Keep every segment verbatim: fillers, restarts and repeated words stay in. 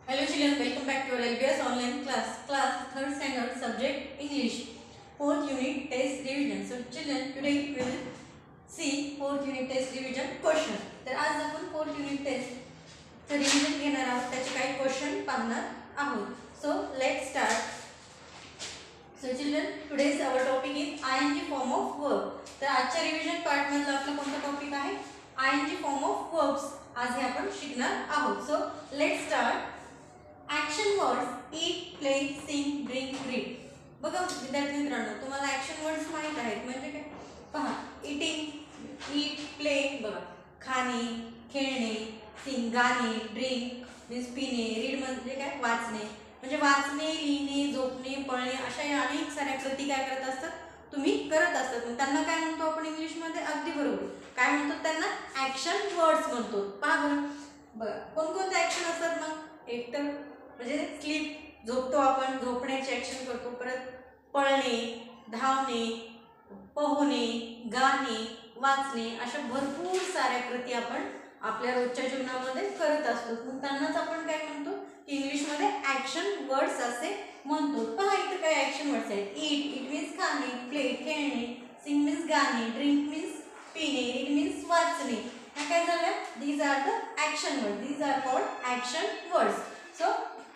Hello children, welcome back to our L B S online class, class third standard subject English, fourth unit test revision. So children, today we will see fourth unit test revision question. तर आज आपण fourth unit test चे revision घेणार आहोत, त्याचे काही question पाहणार आहोत. So let's start. So children, today's our topic is I N G form of verb. तर आजच्या revision part मधला आपला कोणता टॉपिक आहे? I N G form of verbs. आज हे आपण शिकणार आहोत. So let's start. Action words eat, play, sing, drink, read. बघा विद्यार्थी मित्रांनो, तुम्हाला ॲक्शन वर्ड्स माहित आहेत म्हणजे काय? पहा, इटिंग, ईट, प्ले, बघा खाणे, खेळणे, सिंग गाणे, ड्रिंक मीन्स पिणे, रीड म्हणजे काय? वाचणे. म्हणजे वाचणे, लिहिणे, झोपणे, पळणे अशा या अनेक साऱ्या कृती काय करत असतात? तुम्ही करत असतात. मग त्यांना काय म्हणतो आपण इंग्लिशमध्ये? अगदी बरोबर. काय म्हणतो त्यांना? ॲक्शन वर्ड्स म्हणतो. पहा बरं, बघा कोणकोणते ॲक्शन असतात मग? एक तर म्हणजे स्लीप, झोपतो आपण, झोपण्याची ॲक्शन करतो. परत पळणे, धावणे, पोहणे, गाणे, वाचणे अशा भरपूर साऱ्या कृती आपण आपल्या रोजच्या जीवनामध्ये करत असतो. मग त्यांनाच आपण काय म्हणतो की इंग्लिशमध्ये ॲक्शन वर्ड्स असे म्हणतो. पहा इथं काय ॲक्शन वर्ड्स आहेत? ईट, इट मीन्स खाणे, प्ले खेळणे, सिंग मीन्स गाणे, ड्रिंक मीन्स पिणे, रीड मीन्स वाचणे. ह्या काय झालं? These are the action word. These are called action words. So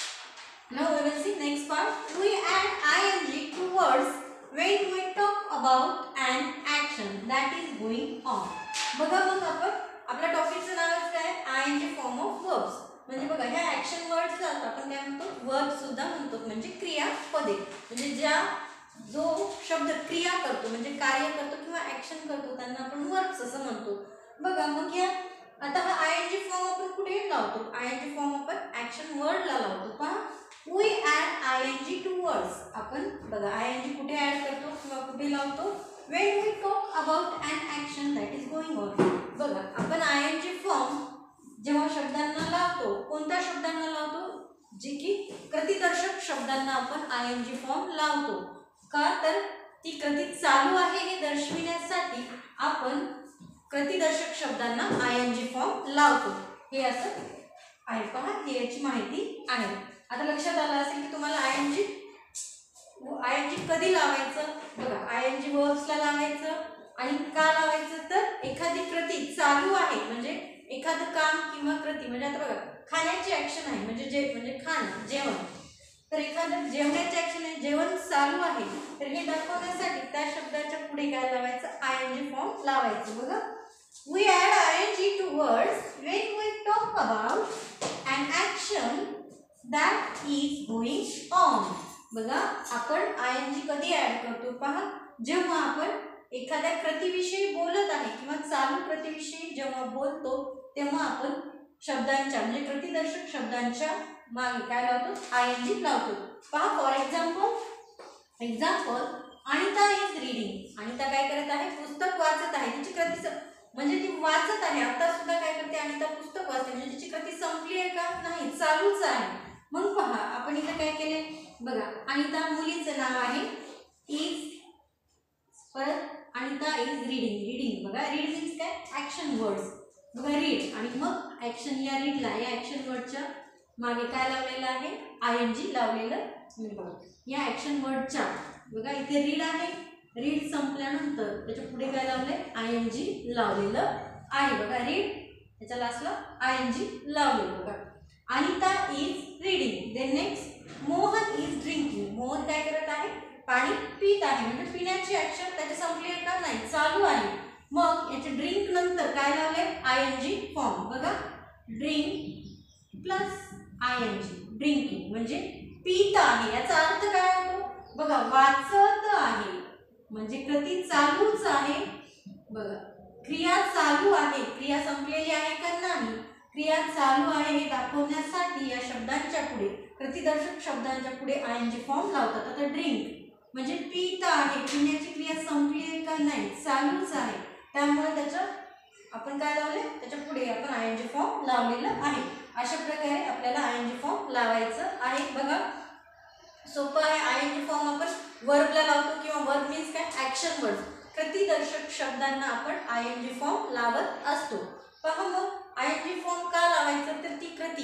now we will see next part. We add ing to words when we talk about an action that is going on. बघा मग आपण आपल्या टॉपिकचं नावच काय? ing form of verbs. म्हणजे बघा ह्या action वर्ड्सला आपण काय म्हणतो? वर्ब सुद्धा म्हणतो, म्हणजे क्रियापदे. म्हणजे ज्या जो शब्द क्रिया करतो म्हणजे कार्य करतो किंवा ॲक्शन करतो त्यांना आपण वर्ब्स असं म्हणतो. बघा मग या आता हा ing फॉर्म आपण कुठे लावतो? ing फॉर्म आपण ॲक्शन वर्डला लावतो. पहा, we add ing to words. आपण बघा ing कुठे ॲड करतो किंवा कुठे लावतो? when we talk about an action that is going on. बघा आपण ing फॉर्म जेव्हा शब्दांना लावतो, कोणत्या शब्दांना लावतो? जे की कृतीदर्शक शब्दांना आपण ing फॉर्म लावतो. का तर ती कृती चालू आहे हे दर्शविण्यासाठी आपण कृतीदर्शक शब्दांना ing फॉर्म लावतो. हे असं आहे. पहा हे याची माहिती आहे. आता लक्षात आलं असेल की तुम्हाला ing ing कधी लावायचं? बघा ing वर्ब्सला लावायचं आणि का लावायचं? तर एखादी कृती चालू आहे म्हणजे एखादं काम किंवा कृती म्हणजे आता बघा खाण्याची ॲक्शन आहे म्हणजे जे म्हणजे खाणं, जेवण. तर एखादं जेवणाची ॲक्शन आहे, जेवण चालू आहे, तर हे दाखवण्यासाठी त्या शब्दाच्या पुढे काय लावायचं? ing फॉर्म लावायचं. बघा we add ing to words when we talk about an action that is going on. बघा आपण ing कधी ॲड करतो? पहा जेव्हा आपण एखाद्या कृतीविषयी बोलत आहे किंवा चालू कृतीविषयी जेव्हा बोलतो तेव्हा आपण शब्दांच्या म्हणजे कृतीदर्शक शब्दांच्या मागे काय लावतो? ing लावतो. पहा for example example Anita is reading. Anita काय करत आहे? पुस्तक वाचत आहे. तिची कृती म्हणजे ती वाचत आहे. आता सुद्धा काय करते? अनिता पुस्तक वाचते म्हणजे तिची कृती संपली आहे का? नाही, चालूच आहे. मग पहा आपण इथं काय केले? बघा अनिता मुलीचं नाव आहे इज, परत अनिता इज रीडिंग. रीडिंग बघा रीड मीन्स काय? Action words. बघा रीड आणि मग ॲक्शन. या रीडला या ॲक्शन वर्डच्या मागे काय लावलेलं आहे? ing लावलेलं. बघा या ॲक्शन वर्डच्या बघा इथे रीड आहे. रीड संपल्यानंतर त्याच्या पुढे काय लावलंय? ing लावलेलं आहे. बघा रीड त्याच्या लास्टला ing लावलेलं. बघा Anita is reading. Then next Mohan is drinking. Mohan काय करत आहे? पाणी पित आहे म्हणजे पिण्याची ॲक्शन त्याची संपली आहे का? नाही, चालू आहे. मग याचे ड्रिंक नंतर काय लावले? ing form. बघा ड्रिंक प्लस ing, ड्रिंकिंग म्हणजे पित आहे. याचा अर्थ काय होतो? बघा वाचत आहे म्हणजे कृती चालूच आहे. बघा क्रिया चालू आहे. क्रिया संपलेली आहे का? नाही, क्रिया चालू आहे हे दाखवण्यासाठी या शब्दांच्या पुढे कृतीदर्शक शब्दांच्या पुढे ing फॉर्म लावतात. आता ड्रिंक म्हणजे पित आहे, पिण्याची क्रिया संपली आहे का? नाही, चालूच आहे. त्यामुळे त्याचं आपण काय लावले? त्याच्या पुढे आपण ing फॉर्म लावलेलं आहे. अशा प्रकारे आपल्याला ing फॉर्म लावायचं आहे. बघा सोपं आहे. ing फॉर्म आपण वर्बला लावतो किंवा वर्ब मीन्स काय? Action word. कृतीदर्शक शब्दांना आपण ing फॉर्म लावत असतो. पहा मग ing फॉर्म का लावायचं? तर ती कृती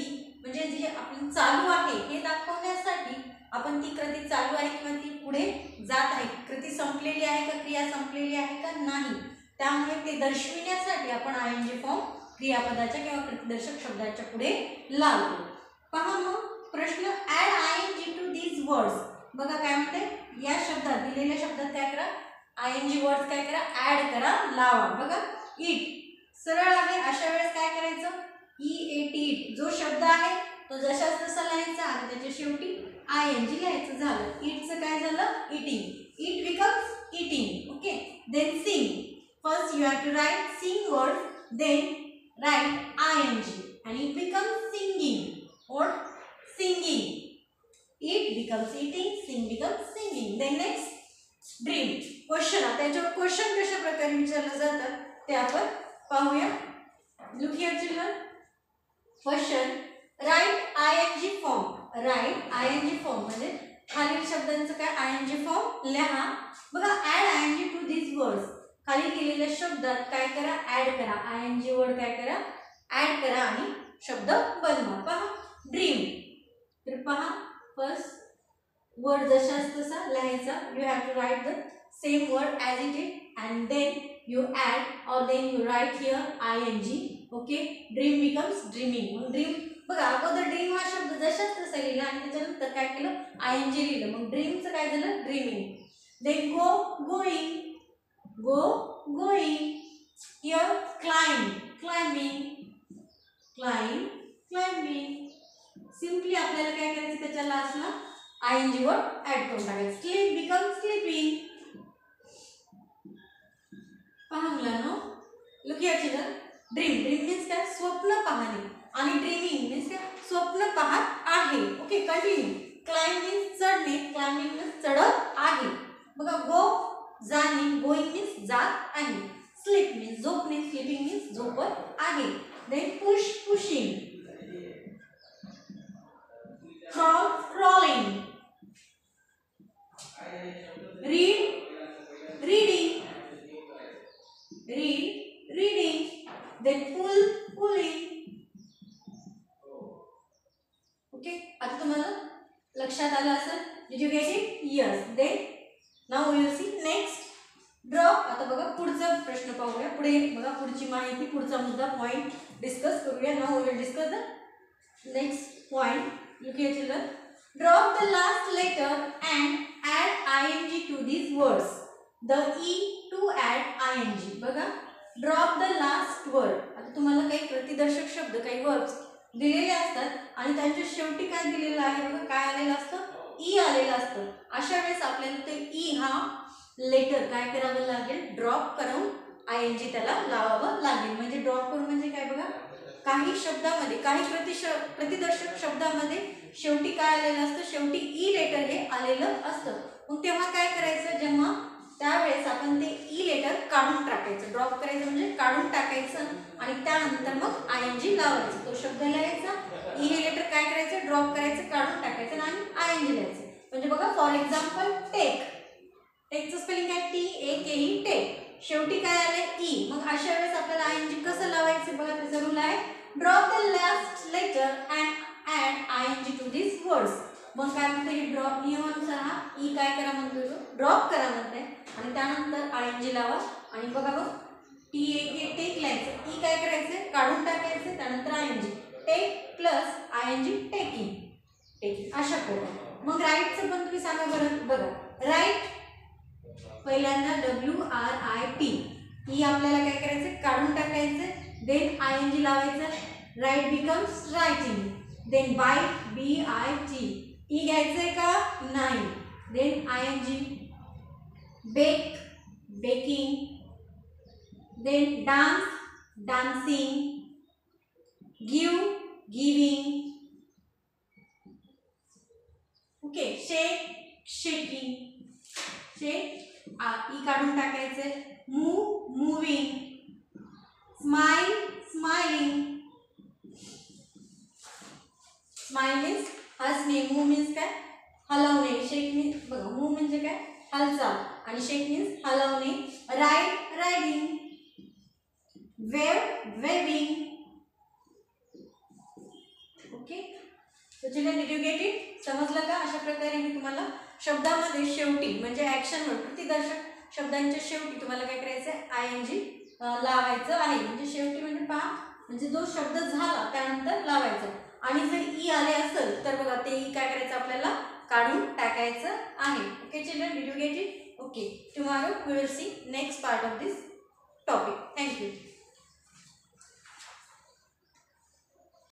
म्हणजे जे आपण चालू आहे हे दाखवण्यासाठी आपण ती कृती चालू आहे किंवा ती पुढे जात आहे, कृती संपलेली आहे का क्रिया संपलेली आहे का नाही, त्यामुळे ते दर्शविण्यासाठी आपण आयएनजी फॉर्म क्रियापदाच्या किंवा प्रतिदर्शक शब्दाच्या पुढे लावतो. पहा मग प्रश्न, add I N G to these words. बघा काय म्हणते, या शब्दात दिलेल्या शब्दात काय करा, आयएनजी वर्ड्स काय करा, ऍड करा, लावा. बघा इट सरळ आहे, अशा वेळेस काय करायचं, ई ए टी इट जो शब्द आहे तो जशाच तसा लिहायचा आणि त्याच्या शेवटी आयएनजी लिहायचं. झालं इटचं काय झालं, eating. It becomes eating. Okay. Then sing. First you have to write sing word, then write I N G आणि it becomes singing or singing. Eat becomes eating, sing becomes singing. Then next dream. Question. आता याच्यावर question कशा प्रकारे विचारलं जातं ते आपण पाहूया. Look here children. Question. Write I N G form. Write I N G form म्हणजे खालील शब्दांचं काय आयएनजी फॉर्म लिहा. बघा add I N G to this words. खाली केलेल्या शब्दात काय करा, ऍड करा. आयएनजी वर्ड काय करा, ऍड करा आणि शब्द बनवा. पहा ड्रीम. तर पहा फर्स्ट वर्ड जशाच तसा लिहायचा. You have to write the same word as it is and then you add और then you write here I N G. Okay. Dream becomes dreaming. मग ड्रीम बघा अगोदर ड्रीम हा शब्द जशाच तसा लिहिला आणि त्याच्यानंतर काय केलं, आय एन जी लिहिलं. मग ड्रीमचं काय झालं, dreaming. Then go going. Go going. Here climb climbing. Climb climbing. Simply आपल्याला काय करायचं, त्याच्या लास्टला आयएनजी वर्ड ऍड करून टाकायचं. Sleep become sleeping. पहा मुलांनो, look here children. Dream dream means काय, स्वप्न पाहणे आणि ड्रीमिंग मीन्स काय, स्वप्न पाहत आहे. ओके. कंटिन्यू. क्लाइंब मीन्स चढणे, क्लाइंबिंग मीन्स चढत आहे. बघा गो जाणे, गोईंग मीन्स जात आहे. स्लीप मीन्स झोपणे, स्लीपिंग मीन्स झोपत आहे. Then push pushing. Crawl, crawling. Read, reading. Read, reading. Then pull, pulling. Okay. आता तुम्हाला लक्षात आलं असेल. Did you get it? Yes. Then now we will see next. Drop. आता बघा पुढचा प्रश्न पाहूया. पुढे बघा पुढची माहिती, पुढचा मुद्दा पॉइंट डिस्कस करूया. Now we will discuss the next point. Look here children. Drop the last letter and add ing to these words. The e to add ing. बघा drop the last word. आता तुम्हाला काही प्रतिदर्शक शब्द, काही verbs दिलेले असतात आणि त्यांच्या शेवटी काय दिलेलं आहे बघा, काय आलेलं असतं, ई आलेलं असतं. अशा वेळेस आपल्याला ते ई हा लेटर काय करावं लागेल, ड्रॉप करून आयएनजी त्याला लावावं लागेल. म्हणजे ड्रॉप करून म्हणजे काय बघा, काही शब्दामध्ये, काही प्रतिश प्रतिदर्शक शब्दामध्ये शेवटी काय आलेलं असतं, शेवटी ई लेटर हे आलेलं असतं. मग तेव्हा काय करायचं, जेव्हा त्यावेळेस आपण ते ई लेटर काढून टाकायचं. ड्रॉप करायचं म्हणजे काढून टाकायचं आणि त्यानंतर मग आय एन जी लावायचं. तो शब्द लिहायचा, ई हे लेटर काय करायचं, ड्रॉप करायचं, काढून टाकायचं आणि आय एन जी लिहायचं. म्हणजे बघा फॉर एक्झाम्पल टेक. टेकचं स्पेलिंग काय, T A K E, take. शेवटी काय आलंय, ई. मग अशा वेळेस आपल्याला आय एन जी कसं लावायचं बघा, त्याचा रूल आहे drop the last letter and add I N G to this words. मग काय म्हणते, हे ड्रॉप नियमानुसार हा ई काय करा म्हणतोय, ड्रॉप करा म्हणताय आणि त्यानंतर आय एन जी लावा. आणि बघा बघ, टी ए के टेक लिहायचं, ई काय करायचं, काढून टाकायचं, त्यानंतर I N G. Take plus I N G, taking. Taking अशा प्रकारे. मग राईटचं पण तुम्ही सांगा बरं. बघा राईट पहिल्यांदा W R I T, E आपल्याला काय करायचं, काढून टाकायचं, देन आय एन जी लावायचं. Write becomes writing. Then bite, B I T, E घ्यायचंय का नाही, then I N G. Bake, baking. Then dance, dancing. Give, giving. Okay. Shake, shaking. Shake E काढून टाकायचे. Move, moving. Smile, smiling. Smile means हसणे, move means काय, हलवणे. शेक means बघा, move म्हणजे काय, हालचाल, आणि शेक मीन्स हलवणे. Ride, riding. Wave, waving. Okay. So children, did you get it? समजलं का? अशा प्रकारे मी तुम्हाला शब्दामध्ये शेवटी म्हणजे ॲक्शन वर्ड प्रतिदर्शक शब्दांच्या शेवटी तुम्हाला काय करायचं आहे, आय एन जी लावायचं आहे. म्हणजे शेवटी म्हणजे पहा, म्हणजे जो शब्द झाला त्यानंतर लावायचं. आणि जर ई आले असेल तर बघा ते ई काय करायचं आपल्याला काढून टाकायचं आहे. Okay children, did you get it? Okay. Tomorrow we will see next part of this topic. Thank you.